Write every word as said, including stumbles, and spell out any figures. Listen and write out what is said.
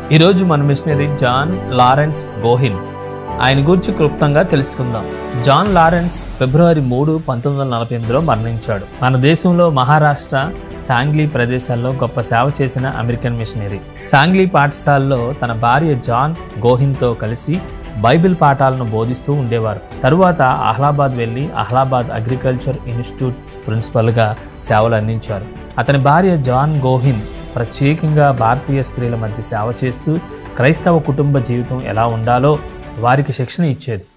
ఈరోజు మన machinery John Lawrence గోహిన్ ఆయన గురించి క్లుప్తంగా తెలుసుకుందాం. జాన్ లారెన్స్ ఫిబ్రవరి మూడు పంతొమ్మిది వందల నలభై ఎనిమిదిలో మరణించాడు. మన దేశంలో మహారాష్ట్ర, సాంగ్లీ ప్రదేశాల్లో గొప్ప సేవ చేసిన అమెరికన్ మిషనరీ. సాంగ్లీ పాఠశాలలో తన భార్య జాన్ గోహిన్తో కలిసి బైబిల్ పాఠాలను బోధిస్తూ ఉండేవారు. తరువాత అహ్లాబాద్ వెళ్లి అహ్లాబాద్ అగ్రికల్చర్ ఇన్స్టిట్యూట్ ప్రిన్సిపల్గా సేవలు అందించారు. అతని భార్య జాన్ గోహిన్ ప్రత్యేకంగా భారతీయ స్త్రీల మధ్య సేవ చేస్తూ క్రైస్తవ కుటుంబ జీవితం ఎలా ఉండాలో వారికి శిక్షణ ఇచ్చేది.